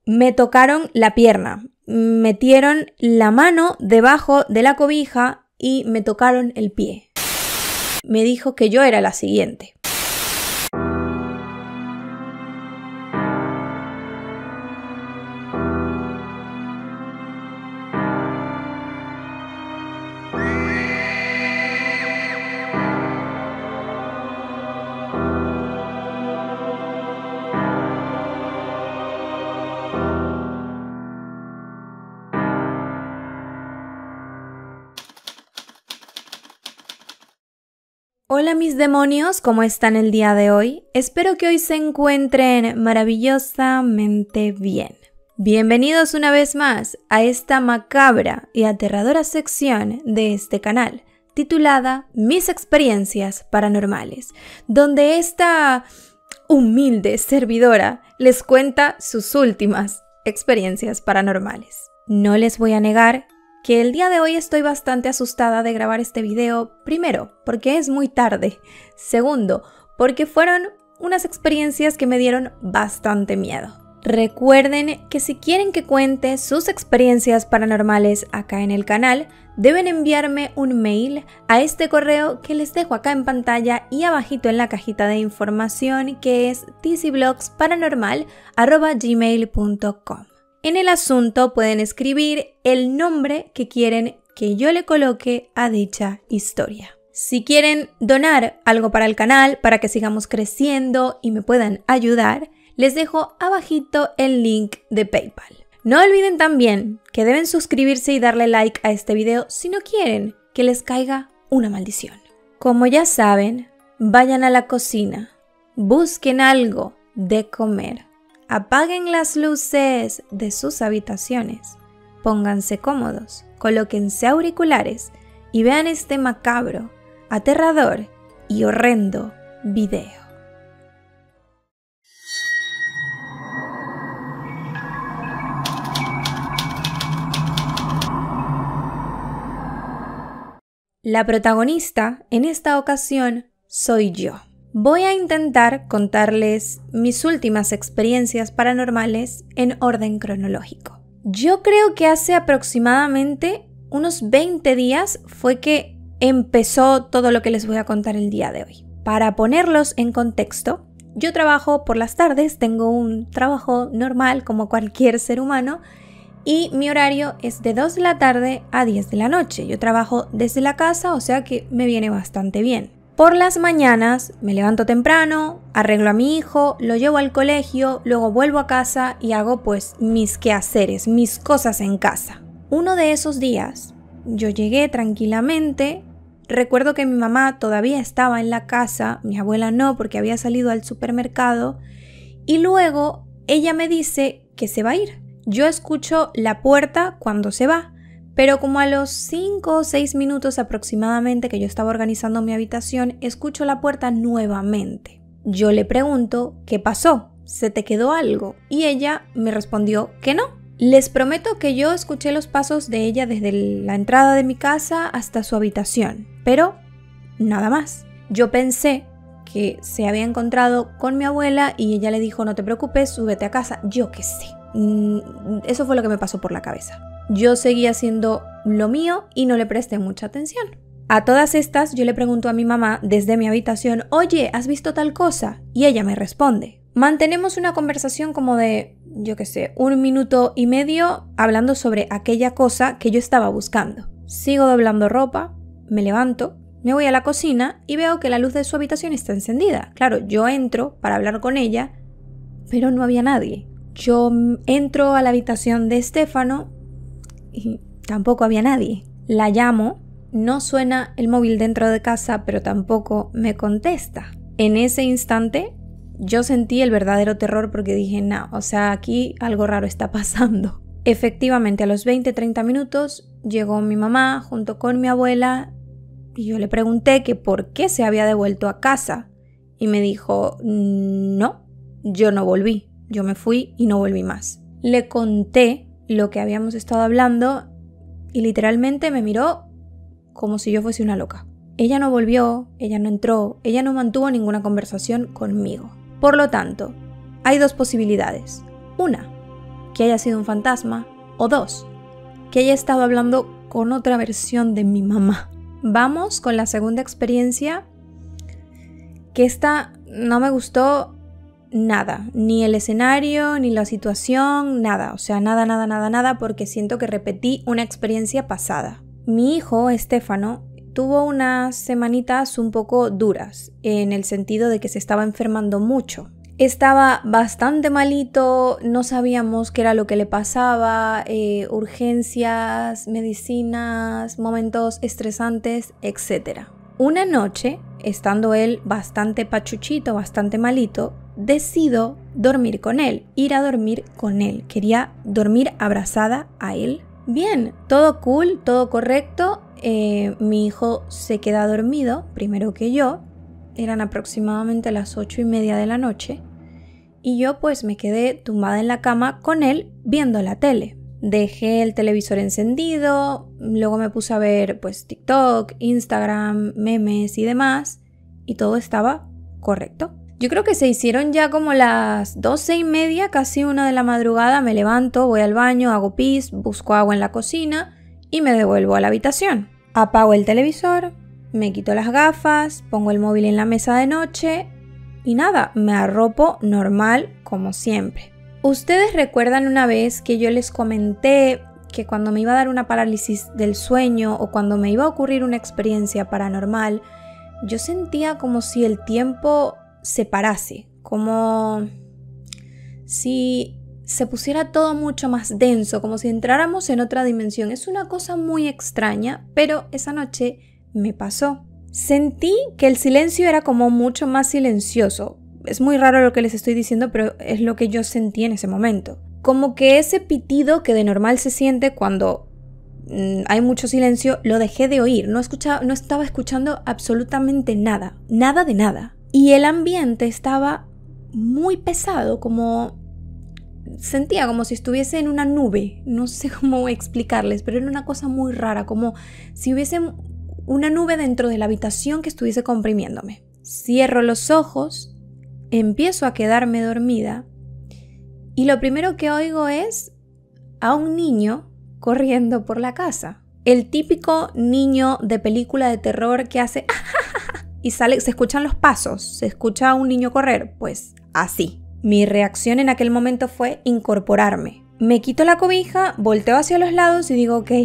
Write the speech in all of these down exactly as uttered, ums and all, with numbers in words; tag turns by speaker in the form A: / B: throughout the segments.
A: Me tocaron la pierna, metieron la mano debajo de la cobija y me tocaron el pie. Me dijo que yo era la siguiente. Hola mis demonios, ¿cómo están el día de hoy? Espero que hoy se encuentren maravillosamente bien. Bienvenidos una vez más a esta macabra y aterradora sección de este canal, titulada Mis experiencias paranormales, donde esta humilde servidora les cuenta sus últimas experiencias paranormales. No les voy a negar que el día de hoy estoy bastante asustada de grabar este video, primero, porque es muy tarde, segundo, porque fueron unas experiencias que me dieron bastante miedo. Recuerden que si quieren que cuente sus experiencias paranormales acá en el canal, deben enviarme un mail a este correo que les dejo acá en pantalla y abajito en la cajita de información, que es t c blogs paranormal arroba gmail punto com. En el asunto pueden escribir el nombre que quieren que yo le coloque a dicha historia. Si quieren donar algo para el canal, para que sigamos creciendo y me puedan ayudar, les dejo abajito el link de PayPal. No olviden también que deben suscribirse y darle like a este video si no quieren que les caiga una maldición. Como ya saben, vayan a la cocina, busquen algo de comer. Apaguen las luces de sus habitaciones, pónganse cómodos, colóquense auriculares y vean este macabro, aterrador y horrendo video. La protagonista en esta ocasión soy yo. Voy a intentar contarles mis últimas experiencias paranormales en orden cronológico. Yo creo que hace aproximadamente unos veinte días fue que empezó todo lo que les voy a contar el día de hoy. Para ponerlos en contexto, yo trabajo por las tardes, tengo un trabajo normal como cualquier ser humano y mi horario es de dos de la tarde a diez de la noche. Yo trabajo desde la casa, o sea que me viene bastante bien. Por las mañanas me levanto temprano, arreglo a mi hijo, lo llevo al colegio, luego vuelvo a casa y hago pues mis quehaceres, mis cosas en casa. Uno de esos días yo llegué tranquilamente, recuerdo que mi mamá todavía estaba en la casa, mi abuela no porque había salido al supermercado y luego ella me dice que se va a ir. Yo escucho la puerta cuando se va. Pero como a los cinco o seis minutos aproximadamente que yo estaba organizando mi habitación, escucho la puerta nuevamente. Yo le pregunto, ¿qué pasó? ¿Se te quedó algo? Y ella me respondió que no. Les prometo que yo escuché los pasos de ella desde la entrada de mi casa hasta su habitación, pero nada más. Yo pensé que se había encontrado con mi abuela y ella le dijo, no te preocupes, súbete a casa. Yo qué sé. Eso fue lo que me pasó por la cabeza. Yo seguía haciendo lo mío y no le presté mucha atención. A todas estas yo le pregunto a mi mamá desde mi habitación, oye, ¿has visto tal cosa? Y ella me responde. Mantenemos una conversación como de, yo qué sé, un minuto y medio hablando sobre aquella cosa que yo estaba buscando. Sigo doblando ropa, me levanto, me voy a la cocina y veo que la luz de su habitación está encendida. Claro, yo entro para hablar con ella, pero no había nadie. Yo entro a la habitación de Estefano y tampoco había nadie. La llamo, no suena el móvil dentro de casa, pero tampoco me contesta. En ese instante yo sentí el verdadero terror porque dije, no, o sea, aquí algo raro está pasando. Efectivamente, a los veinte a treinta minutos llegó mi mamá junto con mi abuela y yo le pregunté que por qué se había devuelto a casa y me dijo, no, yo no volví, yo me fui y no volví más. Le conté lo que habíamos estado hablando y literalmente me miró como si yo fuese una loca. Ella no volvió, ella no entró, ella no mantuvo ninguna conversación conmigo. Por lo tanto, hay dos posibilidades. Una, que haya sido un fantasma, o dos, que haya estado hablando con otra versión de mi mamá. Vamos con la segunda experiencia, que esta no me gustó nada, ni el escenario, ni la situación, nada, o sea, nada, nada, nada, nada, porque siento que repetí una experiencia pasada. Mi hijo, Estefano, tuvo unas semanitas un poco duras, en el sentido de que se estaba enfermando mucho. Estaba bastante malito, no sabíamos qué era lo que le pasaba, eh, urgencias, medicinas, momentos estresantes, etcétera. Una noche, estando él bastante pachuchito, bastante malito, decido dormir con él, ir a dormir con él. Quería dormir abrazada a él. Bien, todo cool, todo correcto. Eh, mi hijo se queda dormido, primero que yo. Eran aproximadamente las ocho y media de la noche. Y yo pues me quedé tumbada en la cama con él viendo la tele. Dejé el televisor encendido, luego me puse a ver pues TikTok, Instagram, memes y demás. Y todo estaba correcto. Yo creo que se hicieron ya como las doce y media, casi una de la madrugada. Me levanto, voy al baño, hago pis, busco agua en la cocina y me devuelvo a la habitación. Apago el televisor, me quito las gafas, pongo el móvil en la mesa de noche y nada, me arropo normal como siempre. ¿Ustedes recuerdan una vez que yo les comenté que cuando me iba a dar una parálisis del sueño o cuando me iba a ocurrir una experiencia paranormal, yo sentía como si el tiempo se parase, como si se pusiera todo mucho más denso, como si entráramos en otra dimensión? Es una cosa muy extraña, pero esa noche me pasó. Sentí que el silencio era como mucho más silencioso. Es muy raro lo que les estoy diciendo, pero es lo que yo sentí en ese momento. Como que ese pitido que de normal se siente cuando mmm, hay mucho silencio, lo dejé de oír. No escuchaba, no estaba escuchando absolutamente nada, nada de nada. Y el ambiente estaba muy pesado, como sentía como si estuviese en una nube. No sé cómo explicarles, pero era una cosa muy rara, como si hubiese una nube dentro de la habitación que estuviese comprimiéndome. Cierro los ojos, empiezo a quedarme dormida y lo primero que oigo es a un niño corriendo por la casa. El típico niño de película de terror que hace y sale, se escuchan los pasos, se escucha a un niño correr, pues así. Mi reacción en aquel momento fue incorporarme. Me quito la cobija, volteo hacia los lados y digo, ok,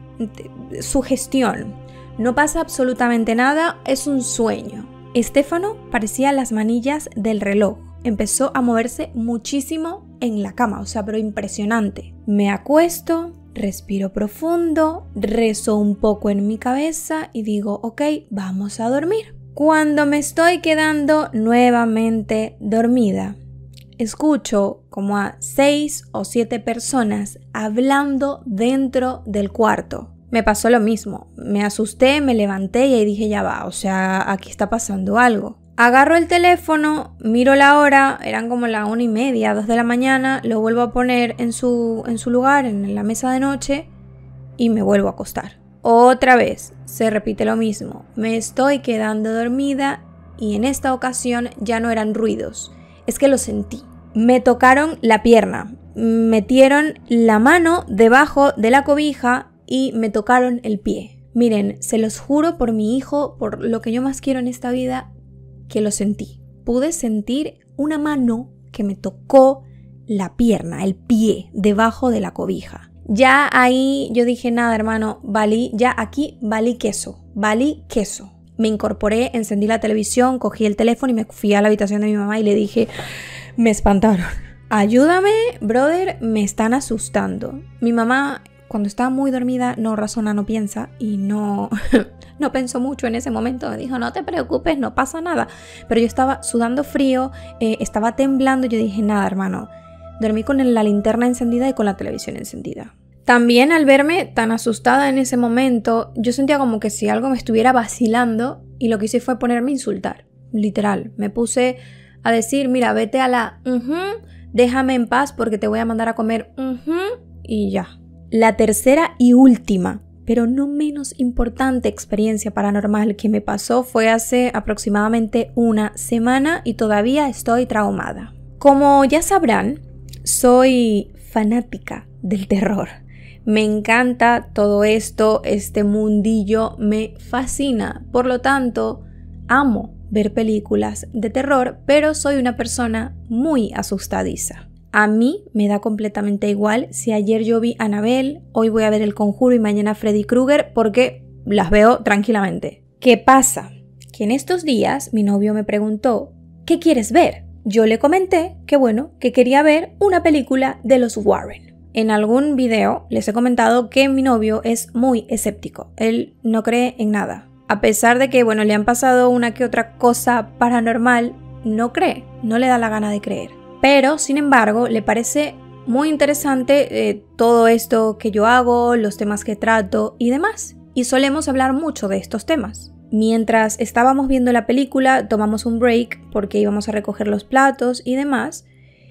A: sugestión. No pasa absolutamente nada, es un sueño. Estefano parecía las manillas del reloj. Empezó a moverse muchísimo en la cama, o sea, pero impresionante. Me acuesto, respiro profundo, rezo un poco en mi cabeza y digo, ok, vamos a dormir. Cuando me estoy quedando nuevamente dormida, escucho como a seis o siete personas hablando dentro del cuarto. Me pasó lo mismo, me asusté, me levanté y ahí dije ya va, o sea, aquí está pasando algo. Agarro el teléfono, miro la hora, eran como la una y media, dos de la mañana, lo vuelvo a poner en su, en su lugar, en la mesa de noche y me vuelvo a acostar. Otra vez, se repite lo mismo, me estoy quedando dormida y en esta ocasión ya no eran ruidos, es que lo sentí. Me tocaron la pierna, metieron la mano debajo de la cobija y me tocaron el pie. Miren, se los juro por mi hijo, por lo que yo más quiero en esta vida, que lo sentí. Pude sentir una mano que me tocó la pierna, el pie, debajo de la cobija. Ya ahí yo dije, nada hermano, valí, ya aquí valí queso, valí queso. Me incorporé, encendí la televisión, cogí el teléfono y me fui a la habitación de mi mamá y le dije, me espantaron. Ayúdame, brother, me están asustando. Mi mamá, cuando estaba muy dormida, no razona, no piensa y no, no pensó mucho en ese momento. Me dijo, no te preocupes, no pasa nada. Pero yo estaba sudando frío, eh, estaba temblando y yo dije, nada hermano. Dormí con la linterna encendida y con la televisión encendida. También al verme tan asustada en ese momento, yo sentía como que si algo me estuviera vacilando y lo que hice fue ponerme a insultar. Literal, me puse a decir, mira, vete a la uh-huh, déjame en paz porque te voy a mandar a comer uh-huh, y ya. La tercera y última, pero no menos importante experiencia paranormal que me pasó fue hace aproximadamente una semana y todavía estoy traumada. Como ya sabrán, soy fanática del terror. Me encanta todo esto, este mundillo me fascina. Por lo tanto, amo ver películas de terror, pero soy una persona muy asustadiza. A mí me da completamente igual si ayer yo vi Annabelle, hoy voy a ver El Conjuro y mañana Freddy Krueger, porque las veo tranquilamente. ¿Qué pasa? Que en estos días mi novio me preguntó, ¿qué quieres ver? Yo le comenté que bueno, que quería ver una película de los Warren. En algún video les he comentado que mi novio es muy escéptico, él no cree en nada. A pesar de que bueno, le han pasado una que otra cosa paranormal, no cree, no le da la gana de creer. Pero sin embargo le parece muy interesante eh, todo esto que yo hago, los temas que trato y demás. Y solemos hablar mucho de estos temas. Mientras estábamos viendo la película, tomamos un break porque íbamos a recoger los platos y demás.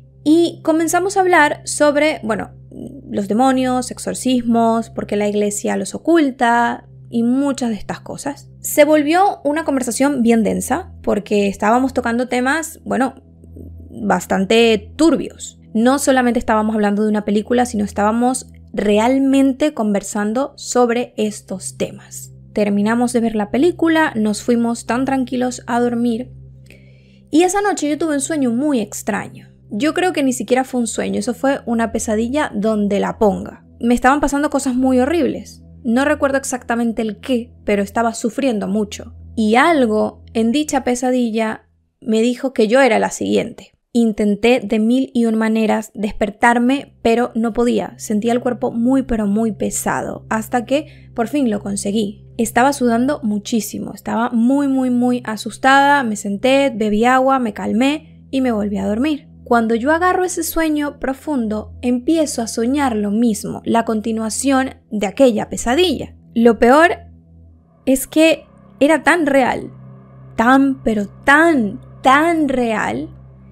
A: Y comenzamos a hablar sobre, bueno, los demonios, exorcismos, por qué la iglesia los oculta y muchas de estas cosas. Se volvió una conversación bien densa porque estábamos tocando temas, bueno, bastante turbios. No solamente estábamos hablando de una película, sino estábamos realmente conversando sobre estos temas. Terminamos de ver la película, nos fuimos tan tranquilos a dormir y esa noche yo tuve un sueño muy extraño. Yo creo que ni siquiera fue un sueño, eso fue una pesadilla donde la ponga. Me estaban pasando cosas muy horribles. No recuerdo exactamente el qué, pero estaba sufriendo mucho. Y algo en dicha pesadilla me dijo que yo era la siguiente. Intenté de mil y un maneras despertarme, pero no podía. Sentía el cuerpo muy pero muy pesado, hasta que por fin lo conseguí. Estaba sudando muchísimo, estaba muy muy muy asustada, me senté, bebí agua, me calmé y me volví a dormir. Cuando yo agarro ese sueño profundo, empiezo a soñar lo mismo, la continuación de aquella pesadilla. Lo peor es que era tan real, tan pero tan, tan real,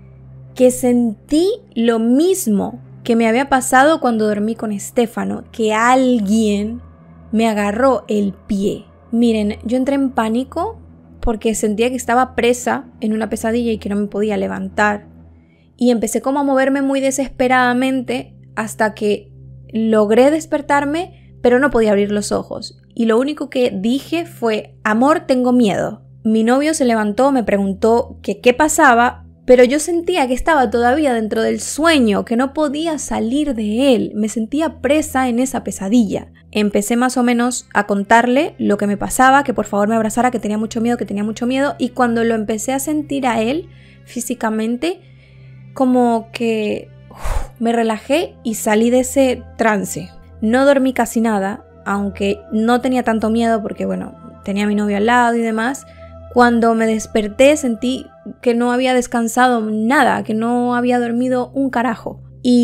A: que sentí lo mismo que me había pasado cuando dormí con Estefano, que alguien me agarró el pie. Miren, yo entré en pánico porque sentía que estaba presa en una pesadilla y que no me podía levantar. Y empecé como a moverme muy desesperadamente hasta que logré despertarme, pero no podía abrir los ojos. Y lo único que dije fue, amor, tengo miedo. Mi novio se levantó, me preguntó que qué pasaba, pero yo sentía que estaba todavía dentro del sueño, que no podía salir de él. Me sentía presa en esa pesadilla. Empecé más o menos a contarle lo que me pasaba, que por favor me abrazara, que tenía mucho miedo, que tenía mucho miedo. Y cuando lo empecé a sentir a él físicamente, como que uf, me relajé y salí de ese trance. No dormí casi nada, aunque no tenía tanto miedo porque, bueno, tenía a mi novio al lado y demás. Cuando me desperté sentí que no había descansado nada, que no había dormido un carajo.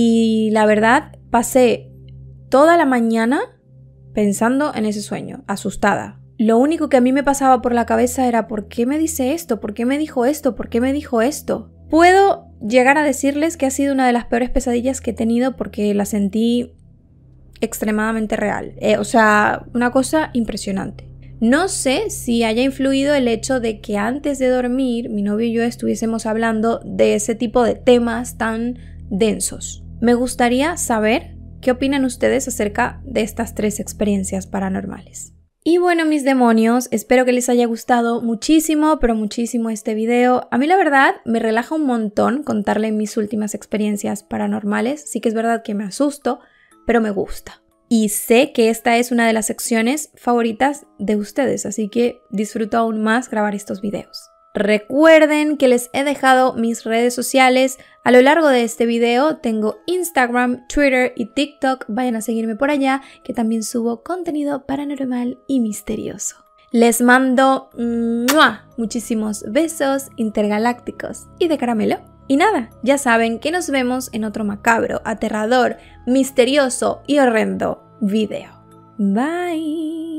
A: Y la verdad, pasé toda la mañana pensando en ese sueño, asustada. Lo único que a mí me pasaba por la cabeza era ¿por qué me dice esto? ¿Por qué me dijo esto? ¿Por qué me dijo esto? Puedo llegar a decirles que ha sido una de las peores pesadillas que he tenido porque la sentí extremadamente real. Eh, o sea, una cosa impresionante. No sé si haya influido el hecho de que antes de dormir mi novio y yo estuviésemos hablando de ese tipo de temas tan densos. Me gustaría saber qué opinan ustedes acerca de estas tres experiencias paranormales. Y bueno, mis demonios, espero que les haya gustado muchísimo, pero muchísimo este video. A mí la verdad me relaja un montón contarle mis últimas experiencias paranormales. Sí que es verdad que me asusto, pero me gusta. Y sé que esta es una de las secciones favoritas de ustedes, así que disfruto aún más grabar estos videos. Recuerden que les he dejado mis redes sociales a lo largo de este video. Tengo Instagram, Twitter y TikTok. Vayan a seguirme por allá, que también subo contenido paranormal y misterioso. Les mando ¡mua! Muchísimos besos intergalácticos y de caramelo. Y nada, ya saben que nos vemos en otro macabro, aterrador, misterioso y horrendo video. Bye.